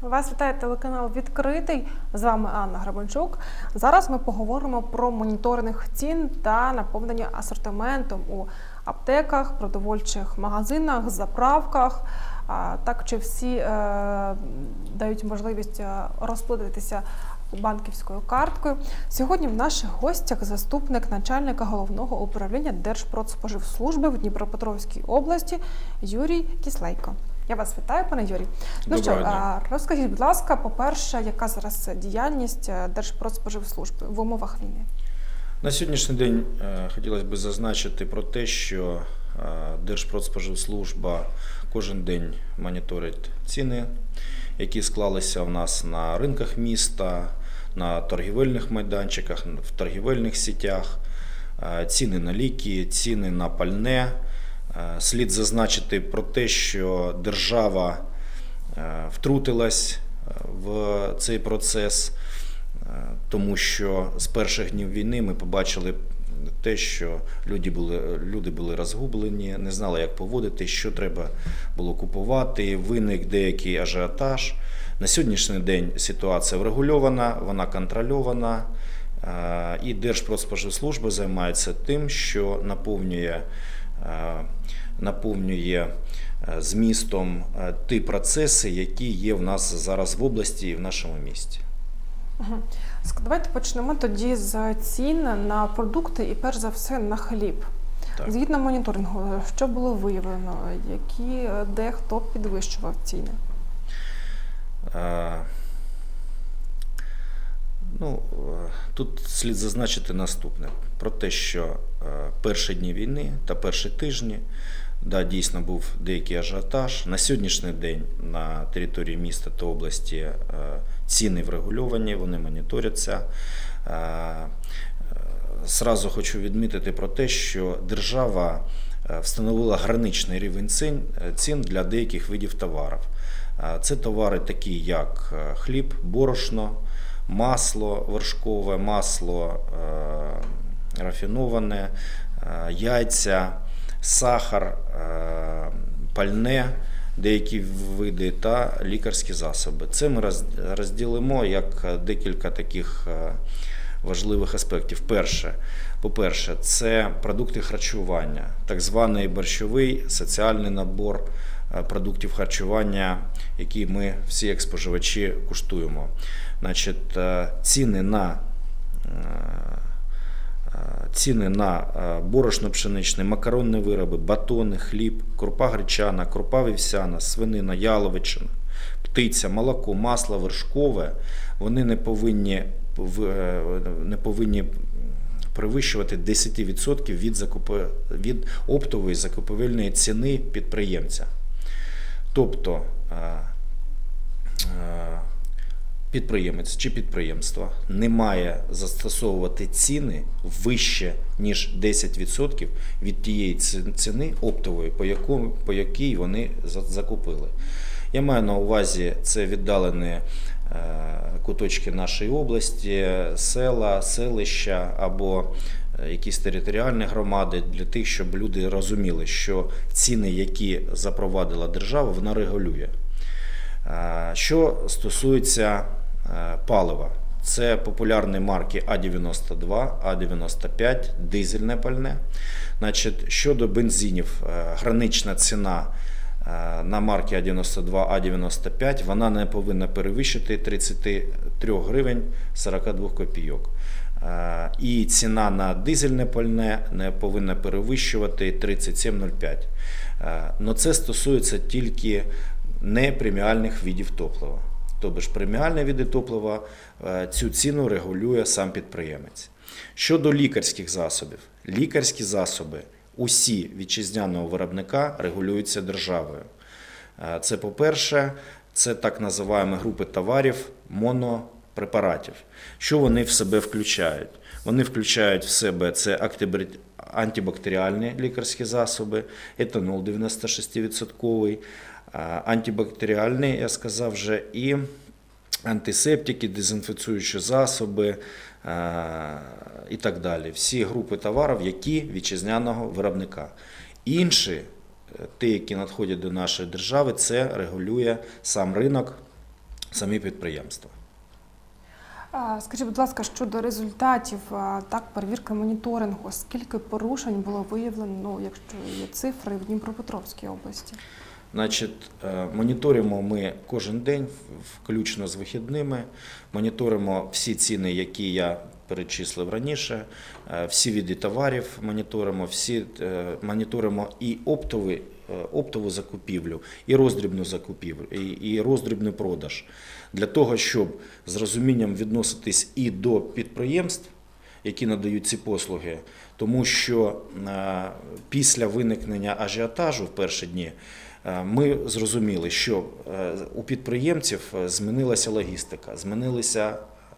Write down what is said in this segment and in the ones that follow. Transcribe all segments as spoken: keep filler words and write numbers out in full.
Вас вітає телеканал «Відкритий». З вами Анна Грабанчук. Зараз ми поговоримо про моніторинг цін та наповнення асортиментом у аптеках, продовольчих магазинах, заправках. Так, чи всі е, дають можливість розплатитися банківською карткою. Сьогодні в наших гостях заступник начальника Головного управління Держпродспоживслужби в Дніпропетровській області Юрій Кислейко. Я вас вітаю, пане Юрій. Ну що, розкажіть, будь ласка, по-перше, яка зараз діяльність Держпродспоживслужби в умовах війни? На сьогоднішній день хотілося б зазначити про те, що Держпродспоживслужба кожен день моніторить ціни, які склалися в нас на ринках міста, на торгівельних майданчиках, в торгівельних сітях, ціни на ліки, ціни на пальне. Слід зазначити про те, що держава втрутилась в цей процес, тому що з перших днів війни ми побачили те, що люди були, люди були розгублені, не знали, як поводити, що треба було купувати, виник деякий ажіотаж. На сьогоднішній день ситуація врегульована, вона контрольована, і Держпродспоживслужба займається тим, що наповнює наповнює змістом ті процеси, які є в нас зараз в області і в нашому місті. Угу. Давайте почнемо тоді з цін на продукти і перш за все на хліб. Так. Згідно моніторингу, що було виявлено, які, де хто підвищував ціни? А, ну, тут слід зазначити наступне. Про те, що перші дні війни та перші тижні, да, дійсно був деякий ажіотаж. На сьогоднішній день на території міста та області ціни врегульовані, вони моніторяться. Зразу хочу відмітити про те, що держава встановила граничний рівень цін для деяких видів товарів. Це товари такі, як хліб, борошно, масло вершкове, масло рафіноване, яйця, сахар, пальне, деякі види та лікарські засоби. Це ми розділимо як декілька таких важливих аспектів. Перше, по-перше, це продукти харчування, так званий борщовий соціальний набор продуктів харчування, які ми всі як споживачі куштуємо. Значить, ціни на Ціни на борошно-пшеничні, макаронні вироби, батони, хліб, крупа гречана, крупа вівсяна, свинина, яловичина, птиця, молоко, масло вершкове, вони не повинні, не повинні перевищувати десять відсотків від, закупи, від оптової закупівельної ціни підприємця. Тобто підприємець чи підприємство не має застосовувати ціни вище, ніж десять відсотків від тієї ціни оптової, по, яку, по якій вони закупили. Я маю на увазі це віддалені куточки нашої області, села, селища або якісь територіальні громади, для тих, щоб люди розуміли, що ціни, які запровадила держава, вона регулює. Що стосується палива, це популярні марки А дев'яносто два, А дев'яносто п'ять, дизельне пальне. Значить, щодо бензинів, гранична ціна на марки А дев'яносто два, А дев'яносто п'ять, вона не повинна перевищити тридцять три гривень сорок дві копійок. І ціна на дизельне пальне не повинна перевищувати тридцять сім нуль п'ять. Но це стосується тільки не преміальних видів топлива. Тобто ж преміальні види топлива, цю ціну регулює сам підприємець. Щодо лікарських засобів. Лікарські засоби, усі вітчизняного виробника регулюються державою. Це, по-перше, це так називаємо групи товарів монопрепаратів. Що вони в себе включають? Вони включають в себе це антибактеріальні лікарські засоби, етанол дев'яносто шість відсотків, антибактеріальні, я сказав вже, і антисептики, дезінфіцюючі засоби і так далі. Всі групи товарів, які вітчизняного виробника. Інші, ті, які надходять до нашої держави, це регулює сам ринок самі підприємства. А, Скажіть, будь ласка, щодо результатів а, так, перевірки моніторингу, скільки порушень було виявлено, ну, якщо є цифри, в Дніпропетровській області? Значить, е, моніторимо ми кожен день, включно з вихідними, моніторимо всі ціни, які я перечислив раніше, е, всі види товарів моніторимо, всі, е, моніторимо і оптові, е, оптову закупівлю, і роздрібну закупівлю, і, і роздрібний продаж, для того, щоб з розумінням відноситись і до підприємств, які надають ці послуги, тому що е, після виникнення ажіотажу в перші дні ми зрозуміли, що у підприємців змінилася логістика, змінилися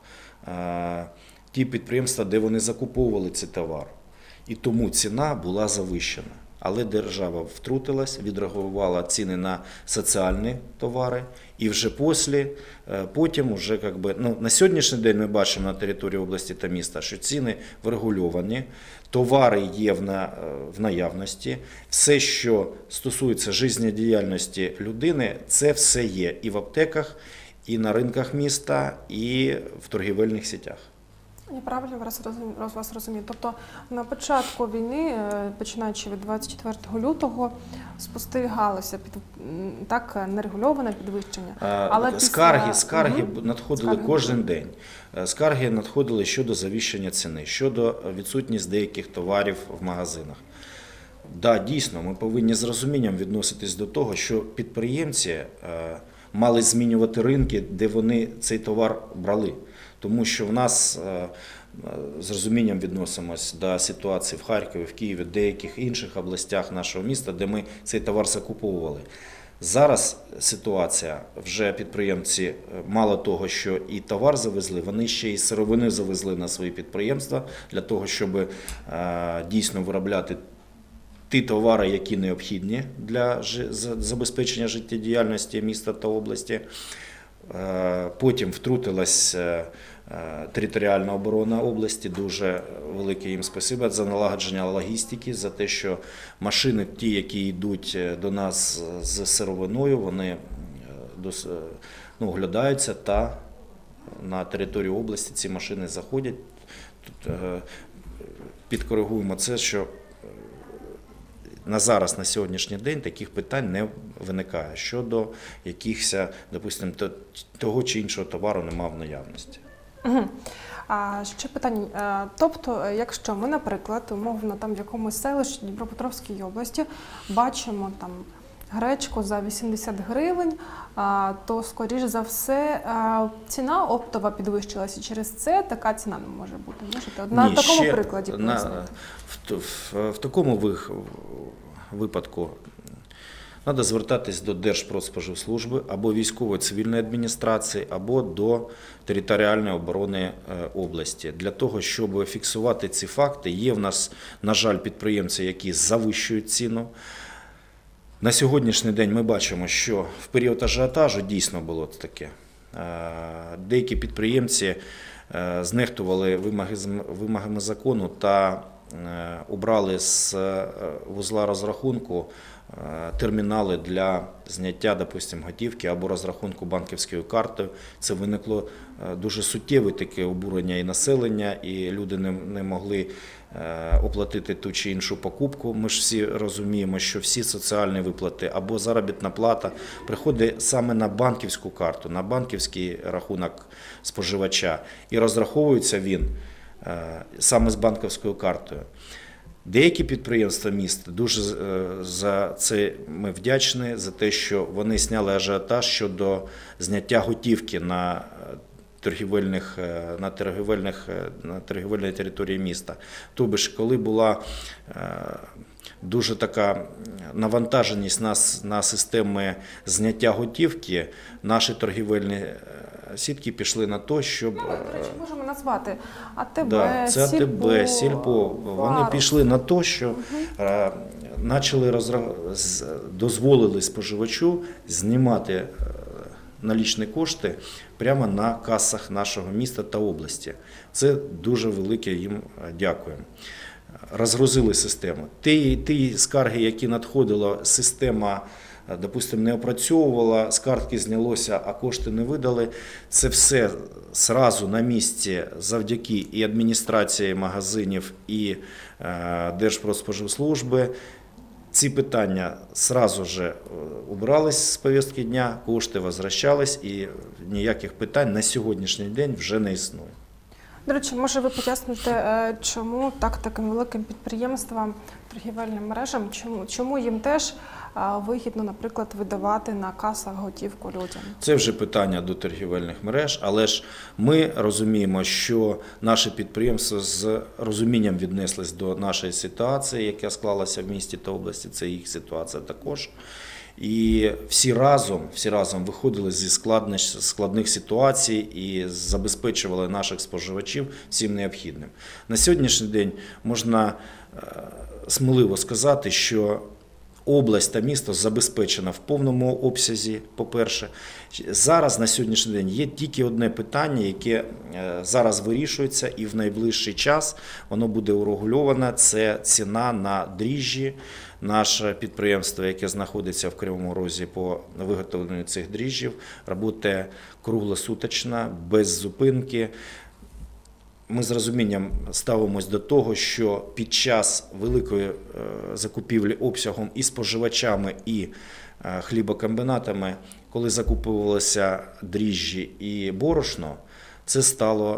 ті підприємства, де вони закуповували цей товар. І тому ціна була завищена. Але держава втрутилась, відреагувала ціни на соціальні товари. І вже після, потім, вже, як би, ну, на сьогоднішній день ми бачимо на території області та міста, що ціни врегульовані, товари є в, на, в наявності. Все, що стосується життєдіяльності людини, це все є і в аптеках, і на ринках міста, і в торгівельних сітях. Я правильно вас розумію, вас розумію. Тобто на початку війни, починаючи від двадцять четвертого лютого, спостерігалося під так нерегульоване підвищення. Але після... скарги, скарги угу. надходили скарги. кожен день. Скарги надходили щодо завищення ціни, щодо відсутності деяких товарів в магазинах. Да, дійсно, ми повинні з розумінням відноситись до того, що підприємці мали змінювати ринки, де вони цей товар брали. Тому що в нас з розумінням відносимося до ситуації в Харкові, в Києві, в деяких інших областях нашого міста, де ми цей товар закуповували. Зараз ситуація, вже підприємці, мало того, що і товар завезли, вони ще й сировини завезли на свої підприємства, для того, щоб дійсно виробляти ті товари, які необхідні для забезпечення життєдіяльності міста та області. Потім втрутилась територіальна оборона області, дуже велике їм спасибо за налагодження логістики, за те, що машини, ті, які йдуть до нас з сировиною, вони ну, оглядаються та на територію області ці машини заходять. Тут підкоригуємо це, що на зараз, на сьогоднішній день, таких питань не виникає щодо якихось, допустимо, того чи іншого товару немає в наявності. Угу. А ще питання. Тобто, якщо ми, наприклад, умовно там в якомусь селищі Дніпропетровській області бачимо там гречку за вісімдесят гривень, то, скоріш за все, ціна оптова підвищилася. Через це така ціна не може бути. Можете на Ні, такому ще прикладі пояснити? В, в, в такому випадку треба звертатись до Держпродспоживслужби або військово-цивільної адміністрації, або до територіальної оборони області. Для того, щоб фіксувати ці факти, є в нас, на жаль, підприємці, які завищують ціну. На сьогоднішній день ми бачимо, що в період ажіотажу дійсно було таке. Деякі підприємці знехтували вимогами закону та убрали з вузла розрахунку термінали для зняття, допустимо, готівки або розрахунку банківською картою. Це виникло дуже суттєве таке обурення і населення, і люди не, не могли оплатити ту чи іншу покупку. Ми ж всі розуміємо, що всі соціальні виплати або заробітна плата приходить саме на банківську карту, на банківський рахунок споживача, і розраховується він саме з банківською картою. Деякі підприємства міста, дуже за це ми вдячні, за те, що вони зняли ажіотаж щодо зняття готівки на торгівельних, на торгівельних, на торгівельній території міста. Тобто ж, коли була дуже така навантаженість на, на системи зняття готівки, наші торгівельні сітки пішли на те, щоб... Ну, до речі, можемо назвати АТБ, да, це Сільпо, АТБ, Сільпо. Вони пішли на те, що угу. почали розра... дозволили споживачу знімати налічні кошти прямо на касах нашого міста та області. Це дуже велике їм дякуємо. Розгрузили систему. Ті, ті скарги, які надходила, система допустимо, не опрацьовувала, з картки знялося, а кошти не видали. Це все зразу на місці завдяки і адміністрації магазинів, і Держпродспоживслужби. Ці питання сразу же убрались з повістки дня, кошти возвращались і ніяких питань на сьогоднішній день вже не існує. До речі, може ви поясните, чому так таким великим підприємствам, торгівельним мережам, чому, чому їм теж вигідно, наприклад, видавати на касах готівку людям? Це вже питання до торгівельних мереж, але ж ми розуміємо, що наші підприємства з розумінням віднеслись до нашої ситуації, яка склалася в місті та області, це їх ситуація також. І всі разом, всі разом виходили зі складних, складних ситуацій і забезпечували наших споживачів всім необхідним. На сьогоднішній день можна сміливо сказати, що область та місто забезпечено в повному обсязі, по-перше. Зараз, на сьогоднішній день, є тільки одне питання, яке зараз вирішується і в найближчий час воно буде урегульоване. Це ціна на дріжджі. Наше підприємство, яке знаходиться в Кривому Розі по виготовленню цих дріжджів, працює круглосуточно, без зупинки. Ми з розумінням ставимось до того, що під час великої закупівлі обсягом і споживачами, і хлібокомбінатами, коли закуповувалися дріжджі і борошно, це стало,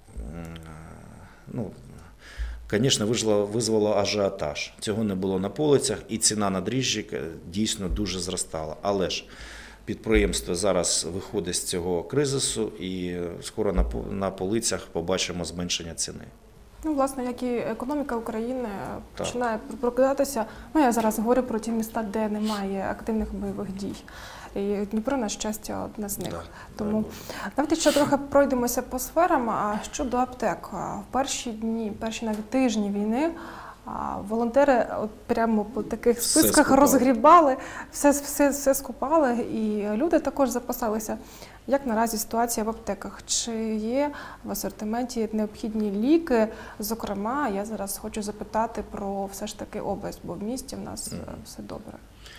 ну, звісно, визвало ажіотаж. Цього не було на полицях, і ціна на дріжджі дійсно дуже зростала. Але ж підприємство зараз виходить з цього кризису і скоро на полицях побачимо зменшення ціни. Ну, власне, як і економіка України так. починає прокидатися. Ну, я зараз говорю про ті міста, де немає активних бойових дій. І Дніпро, на щастя, одне з них. Да, Тому давайте ще трохи пройдемося по сферам. А щодо аптек, в перші дні, перші навіть тижні війни волонтери от прямо по таких списках все розгрібали, все, все, все скупали, і люди також запасалися. Як наразі ситуація в аптеках? Чи є в асортименті необхідні ліки? Зокрема, я зараз хочу запитати про все ж таки область, бо в місті в нас mm. все добре.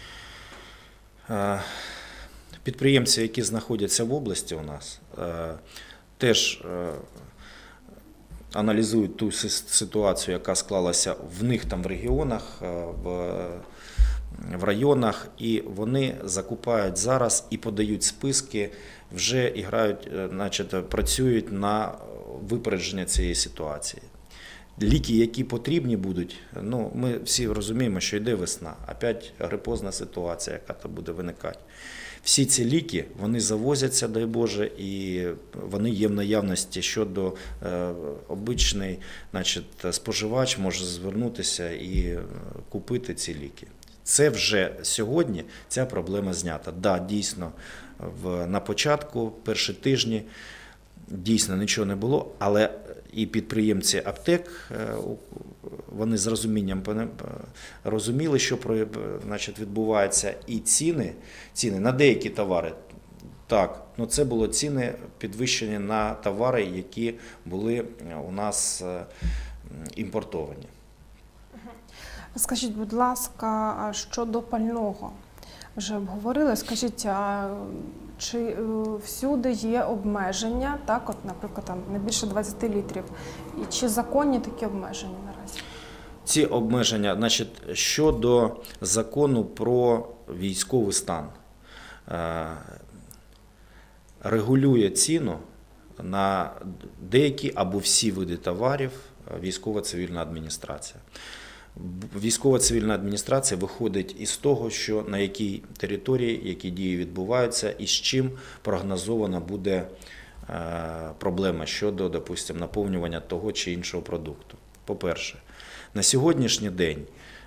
Підприємці, які знаходяться в області у нас, теж аналізують ту ситуацію, яка склалася в них там в регіонах, в, в районах, і вони закупають зараз і подають списки, вже і грають, значить, працюють на випередження цієї ситуації. Ліки, які потрібні будуть, ну, ми всі розуміємо, що йде весна, опять грипозна ситуація, яка там буде виникати. Всі ці ліки, вони завозяться, дай Боже, і вони є в наявності щодо е, обичний, значить, споживач може звернутися і купити ці ліки. Це вже сьогодні ця проблема знята. Так, да, дійсно, в, на початку, перші тижні, дійсно нічого не було, але і підприємці аптек, вони з розумінням розуміли, що, значить, відбувається, і ціни, ціни на деякі товари, так, ну це було ціни підвищені на товари, які були у нас імпортовані. Скажіть, будь ласка, щодо пального? Вже обговорили, скажіть, а чи всюди є обмеження, так, от, наприклад, там не більше двадцяти літрів, і чи законні такі обмеження наразі? Ці обмеження, значить, щодо закону про військовий стан, регулює ціну на деякі або всі види товарів військово-цивільна адміністрація. Військово-цивільна адміністрація виходить із того, що на якій території, які дії відбуваються і з чим прогнозована буде проблема щодо, допустимо, наповнювання того чи іншого продукту. По-перше, на сьогоднішній день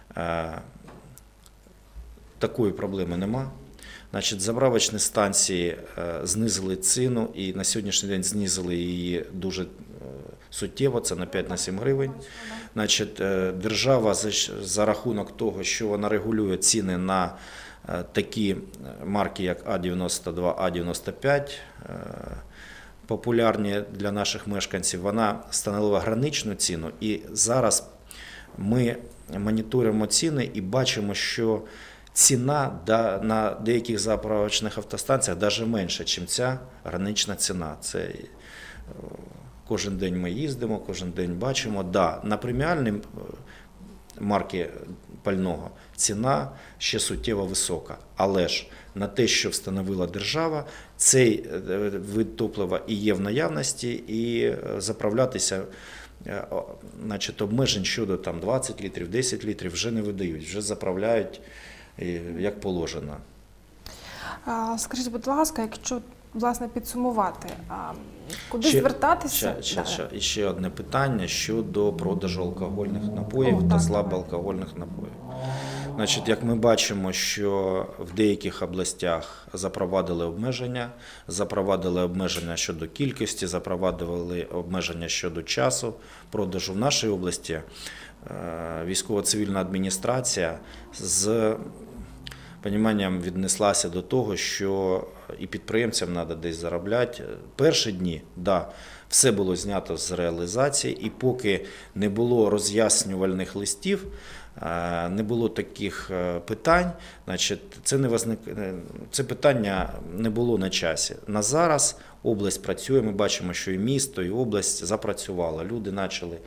такої проблеми нема. Значить, заправочні станції знизили ціну і на сьогоднішній день знизили її дуже суттєво, це на п'ять-сім гривень. Значить, держава за, за рахунок того, що вона регулює ціни на такі марки, як А дев'яносто два, А дев'яносто п'ять, популярні для наших мешканців, вона встановила граничну ціну. І зараз ми моніторимо ціни і бачимо, що ціна да, на деяких заправочних автостанціях навіть менша, ніж ця гранична ціна. Це е, кожен день ми їздимо, кожен день бачимо. Да, на преміальні марки пального ціна ще суттєво висока, але ж на те, що встановила держава, цей вид топлива і є в наявності, і заправлятися, значить, обмежень щодо там, двадцять літрів, десять літрів вже не видають, вже заправляють як положено. Скажіть, будь ласка, якщо власне підсумувати, куди ще, звертатися? Ще, ще, ще, і ще одне питання щодо продажу алкогольних напоїв О, та так, слабоалкогольних напоїв. Значить, як ми бачимо, що в деяких областях запровадили обмеження, запровадили обмеження щодо кількості, запровадили обмеження щодо часу продажу. В нашій області військово-цивільна адміністрація з розумінням віднеслася до того, що і підприємцям треба десь заробляти. Перші дні, да, все було знято з реалізації, і поки не було роз'яснювальних листів, не було таких питань, значить, це, не возник... це питання не було на часі. На зараз область працює, ми бачимо, що і місто, і область запрацювала. Люди почали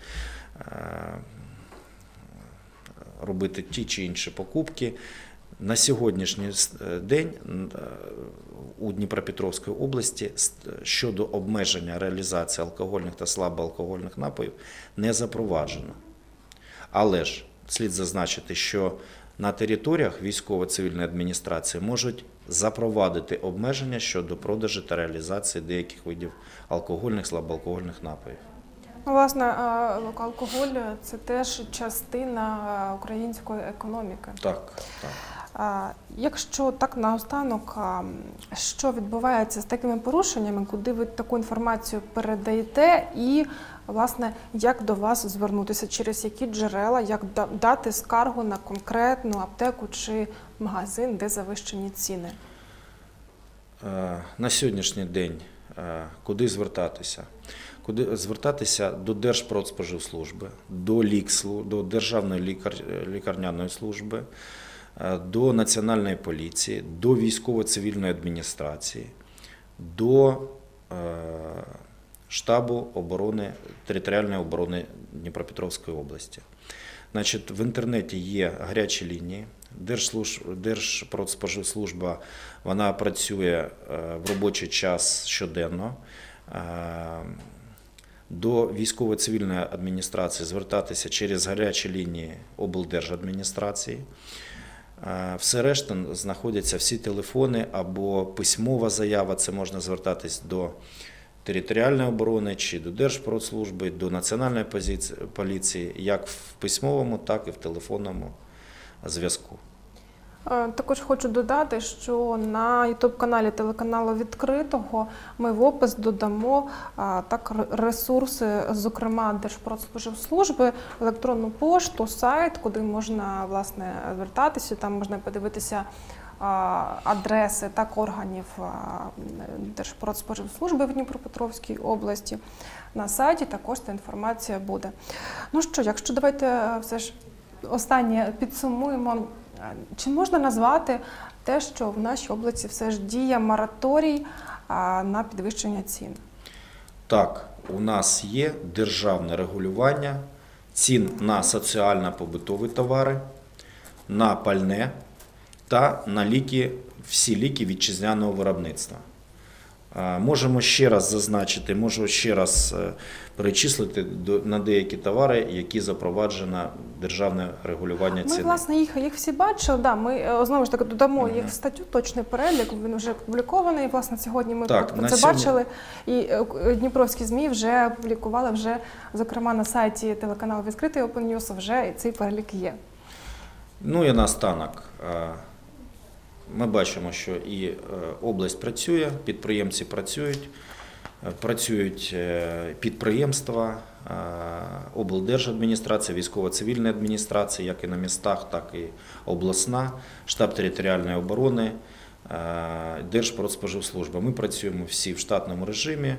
робити ті чи інші покупки. На сьогоднішній день у Дніпропетровській області щодо обмеження реалізації алкогольних та слабоалкогольних напоїв не запроваджено. Але ж слід зазначити, що на територіях військово-цивільної адміністрації можуть запровадити обмеження щодо продажу та реалізації деяких видів алкогольних, слабоалкогольних напоїв. Власне, алкоголь – це теж частина української економіки. Так, так. Якщо так наостанок, що відбувається з такими порушеннями, куди ви таку інформацію передаєте і, власне, як до вас звернутися, через які джерела, як дати скаргу на конкретну аптеку чи магазин, де завищені ціни? На сьогоднішній день куди звертатися? Куди звертатися до Держпродспоживслужби, до ЛІКСЛу, до Державної лікар... лікарняної служби, до Національної поліції, до військово-цивільної адміністрації, до е, штабу оборони, територіальної оборони Дніпропетровської області. Значить, в інтернеті є гарячі лінії, Держпродспоживслужба, вона працює в робочий час щоденно. До військово-цивільної адміністрації звертатися через гарячі лінії облдержадміністрації. Все решта знаходяться всі телефони або письмова заява, це можна звертатись до територіальної оборони чи до Держпродслужби, до Національної поліції, як в письмовому, так і в телефонному зв'язку. Також хочу додати, що на ютуб-каналі телеканалу «Відкритого» ми в опис додамо так ресурси, зокрема Держпродспоживслужби, електронну пошту, сайт, куди можна, власне, звертатися, там можна подивитися адреси так органів Держпродспоживслужби в Дніпропетровській області. На сайті також ця інформація буде. Ну що, якщо давайте все ж останнє підсумуємо. Чи можна назвати те, що в нашій області все ж діє мораторій на підвищення цін? Так, у нас є державне регулювання цін на соціально-побутові товари, на пальне та на ліки, всі ліки вітчизняного виробництва. Можемо ще раз зазначити, можу ще раз перечислити на деякі товари, які запроваджено державне регулювання ціни. Ми, власне, їх, їх всі бачили, да, ми знову ж таки додамо їх в статтю, точний перелік, він вже опублікований, власне, сьогодні ми так, про це сьогодні... бачили, і дніпровські ЗМІ вже опублікували, вже, зокрема, на сайті телеканалу «Відкритий Open News» вже цей перелік є. Ну і наостанок. Ми бачимо, що і область працює, підприємці працюють, працюють підприємства, облдержадміністрація, військово-цивільна адміністрація, як і на містах, так і обласна, штаб територіальної оборони, Держпродспоживслужба. Ми працюємо всі в штатному режимі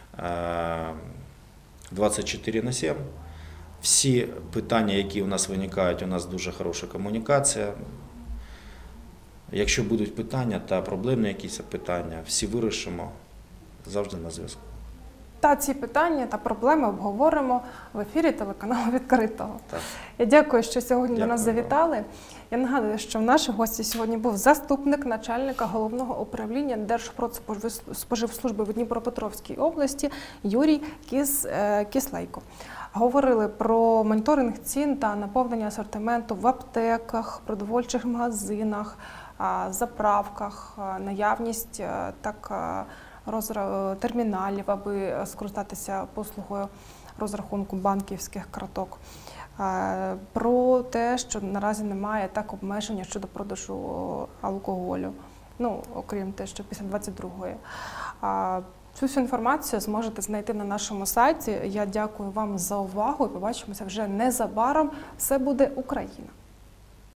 двадцять чотири на сім. Всі питання, які у нас виникають, у нас дуже хороша комунікація. Якщо будуть питання та проблемні якісь питання, всі вирішимо, завжди на зв'язку. Та ці питання та проблеми обговоримо в ефірі телеканалу «Відкритого». Так. Я дякую, що сьогодні Дякую до нас вам. завітали. Я нагадую, що в наших гості сьогодні був заступник начальника головного управління Держпродспоживслужби в Дніпропетровській області Юрій Кіс, е, Кислейко. Говорили про моніторинг цін та наповнення асортименту в аптеках, продовольчих магазинах, а, заправках, а, наявність а, так а, розра- терміналів, аби скористатися послугою розрахунку банківських карток. Е, Про те, що наразі немає так обмеження щодо продажу алкоголю, ну, окрім те, що після двадцять другої. А, Цю всю інформацію зможете знайти на нашому сайті. Я дякую вам за увагу і побачимося вже незабаром. Все буде Україна!